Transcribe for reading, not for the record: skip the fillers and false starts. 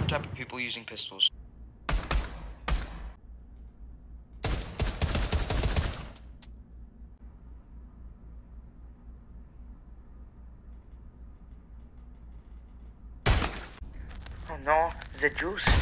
different type of people using pistols. Oh no, the juice.